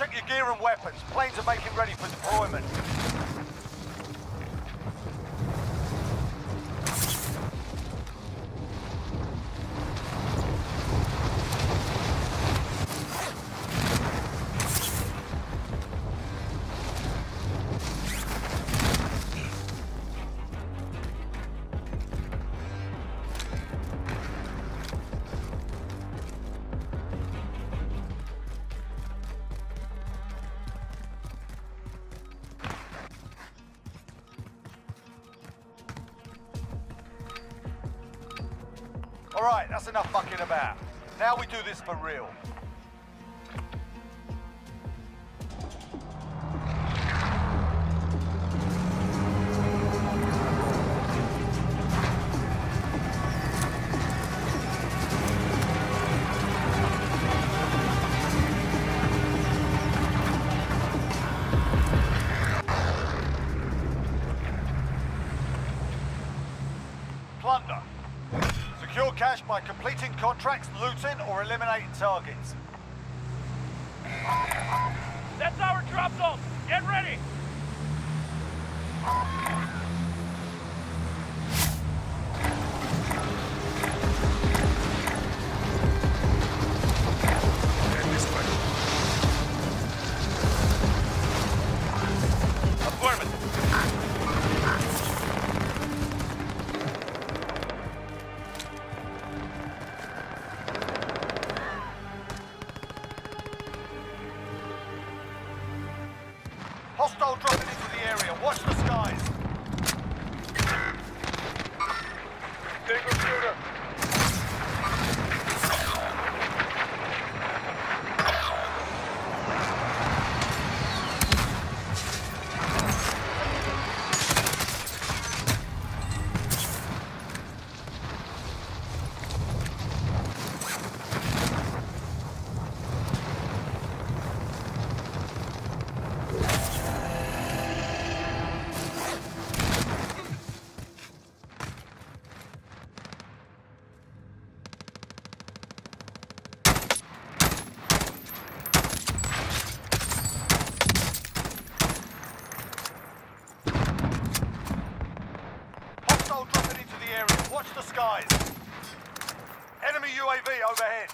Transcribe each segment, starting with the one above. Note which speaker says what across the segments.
Speaker 1: Check your gear and weapons. Planes are making ready for deployment. Alright, that's enough fucking about. Now we do this for real. Plunder. Secure cash by completing contracts, looting, or eliminating targets.
Speaker 2: That's our drop zone! Get ready!
Speaker 1: Hostile dropping into the area. Watch the skies.
Speaker 2: Single shooter.
Speaker 1: Dropping into the area. Watch the skies. Enemy UAV overhead.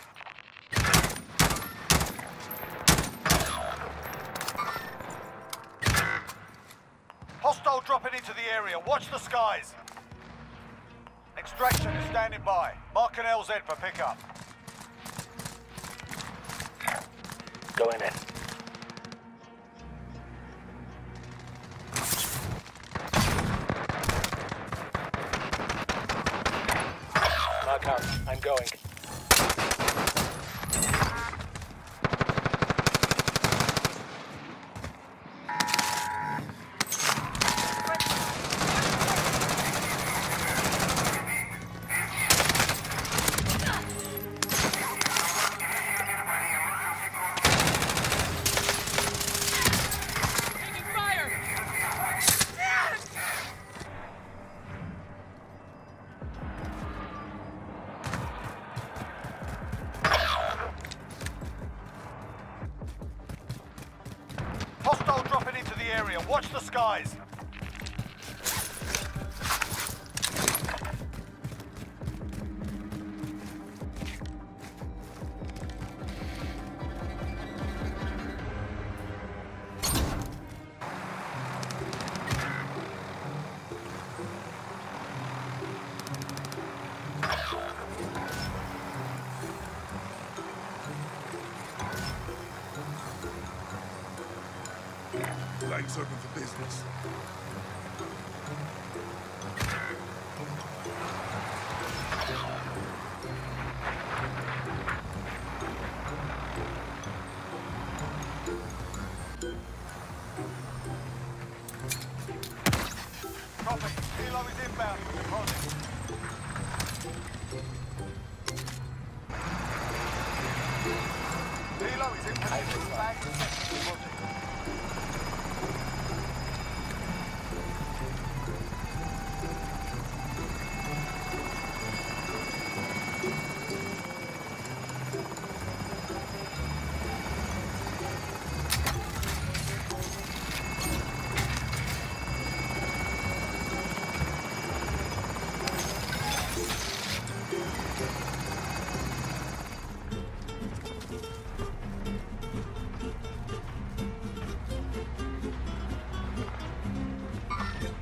Speaker 1: Hostile dropping into the area. Watch the skies. Extraction is standing by. Mark an LZ for pickup.
Speaker 3: Going in. Mark out. I'm going.
Speaker 1: Hostile dropping into the area. Watch the skies.
Speaker 4: Lane's open for business.
Speaker 1: Copy. Helo is inbound for deposit. Helo is inbound. Back to deposit.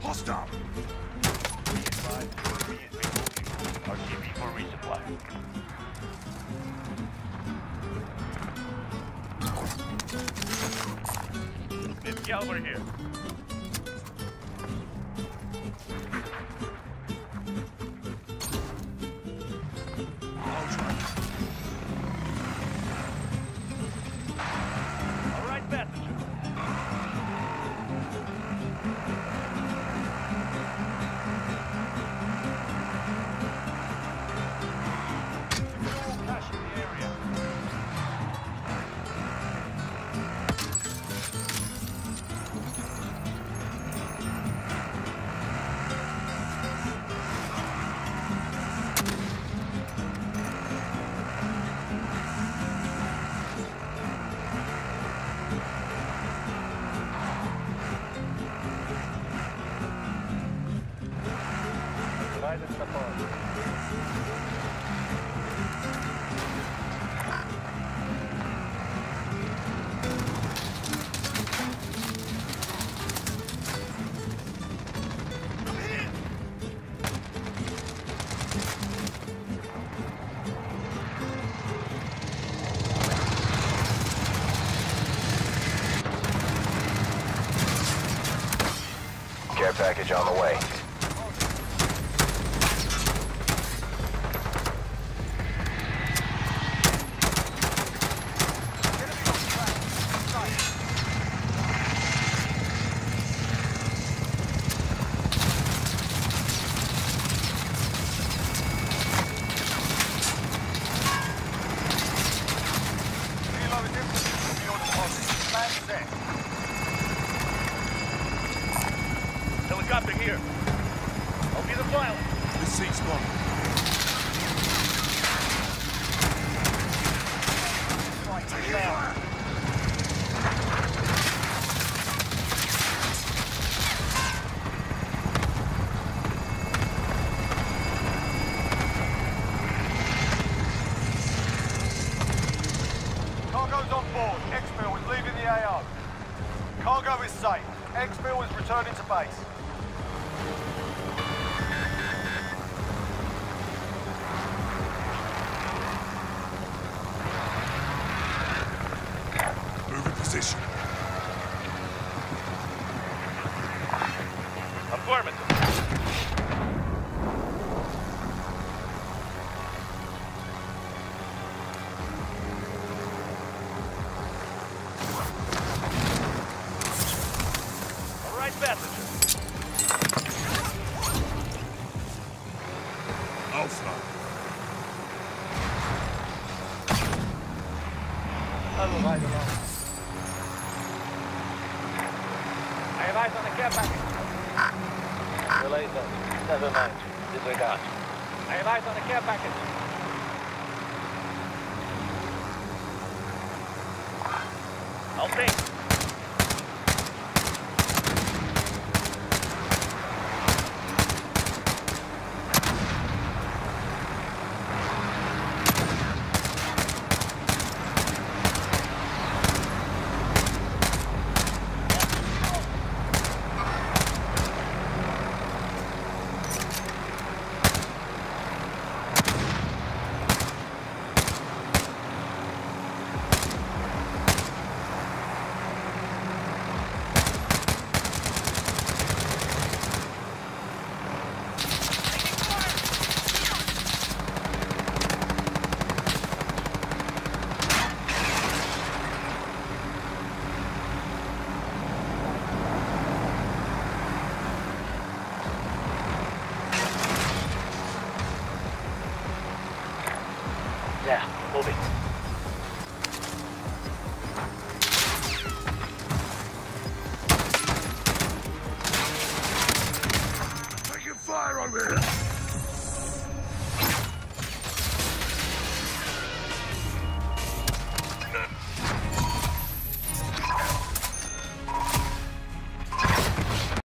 Speaker 4: Hostile.
Speaker 2: RTB for resupply. Excalibur here.
Speaker 4: I'll try.
Speaker 2: All right, passenger. All cash in the area.
Speaker 3: Rise and support.
Speaker 5: Care package on the way.
Speaker 1: Helo is infantry from your deposit. Stand set.
Speaker 2: Helicopter here. I'll be the pilot.
Speaker 4: This seat's gone.
Speaker 1: Right, take fire. Cargo's on board. Exfil is leaving the AO. Cargo is safe. Exfil is returning to base.
Speaker 4: Move in position.
Speaker 2: Affirmative. All right, passenger.
Speaker 4: I'll fly.
Speaker 3: I will ride along. I arrived on the care package. Relay that. Never mind. Disregard. I arrived on the care package.
Speaker 2: I'll take.
Speaker 3: Yeah, moving.